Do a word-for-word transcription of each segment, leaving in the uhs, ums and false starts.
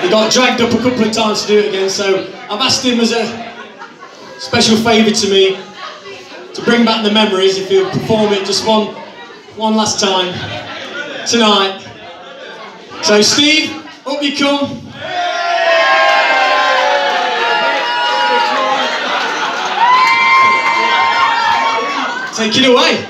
He got dragged up a couple of times to do it again, so I've asked him as a special favour to me to bring back the memories if he'll perform it just one, one last time tonight. So Steve, up you come. Take it away.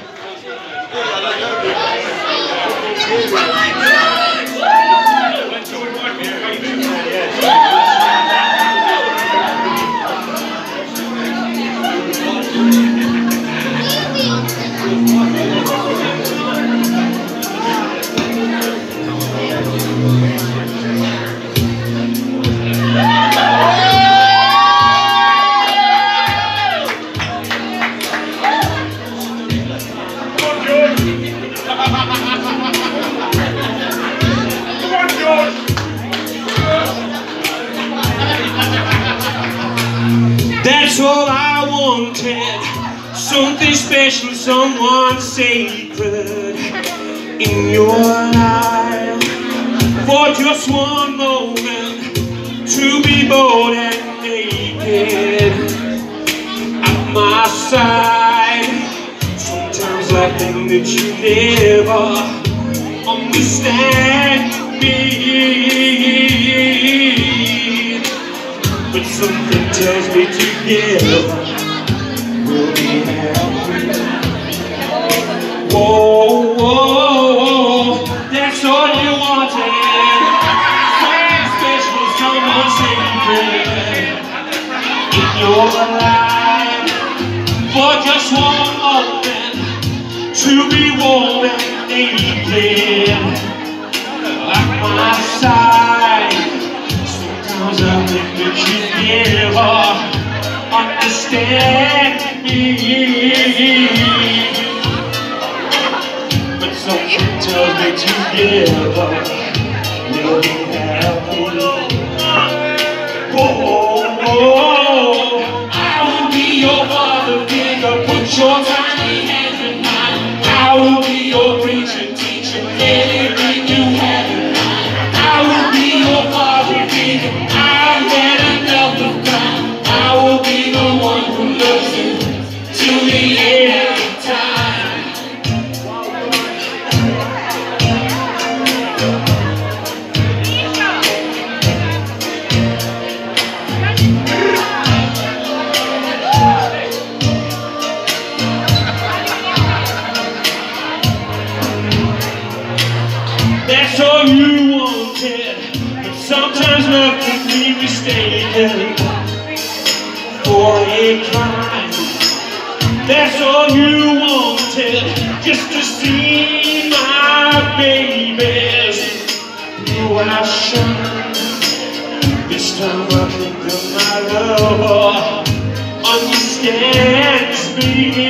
That's all I wanted, something special, someone sacred in your life. For just one moment, to be bold and naked at my side. Sometimes I think that you never understand me, but something tells me together we'll be happy. Whoa, whoa, that's all you wanted. Something special, someone sacred in your life. For just one moment, to be warm and naked at my side. Sometimes I think that you never understand me, but something tells me together we'll be happy. Oh, oh, I will be your father figure, put your tiny hand in mine. I will be your preacher, teacher, anything you have in mind. I will be your father figure. I've had enough of crime. I will be the one who loves you to the end of time. That's all you wanted, but sometimes love can be mistaken for a crime. That's all you wanted, just to see my babies who I shine. This time I think that my lover understands me.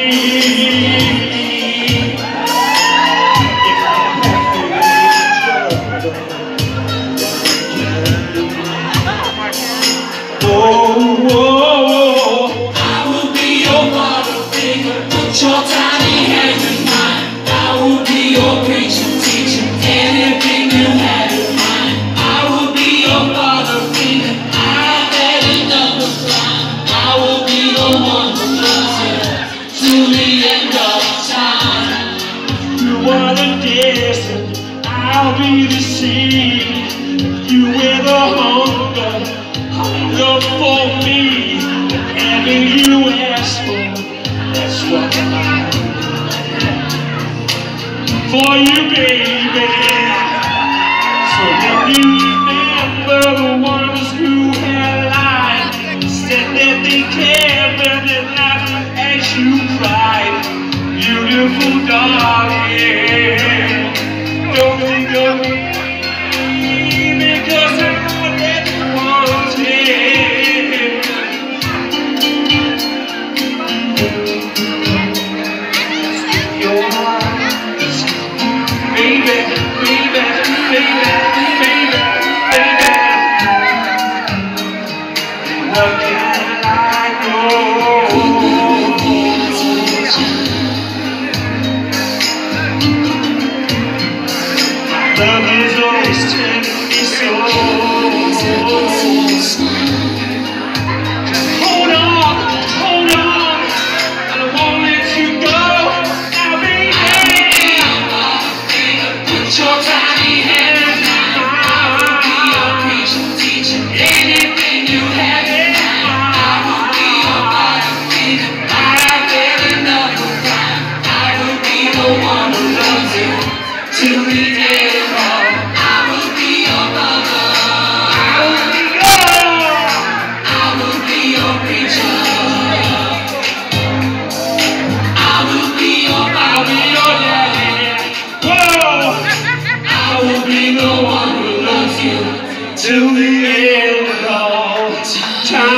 Oh, oh, oh, I will be your father figure, put your tiny hand in mine. I will be your preacher, teacher, anything you have in mind. I will be your father figure, I've had enough of crime. I will be the one who loves you to the end of time. You are the desert, I'll be the sea. You wear the hunger, love for me, everything you ask for, that's what I need for you, baby. So let you remember the ones who had lied, said that they cared, but they laughed as you cried. Beautiful darling, don't think of me, because I know that you want it. Your heart, baby, baby, baby, baby, baby. What can I know? Just hold on, hold on, and I won't let you go. Now, baby, put your tiny hand in mine. I will be your preacher, teacher, anything you have in mind. I will be your bottom feeder, right out there in the crime. I will be the one who loves you till the end of all. I will be your mother. I will be your, I will be your preacher. I will be your, I'll be your daddy. Whoa! I will be the one who loves you till the end of all time.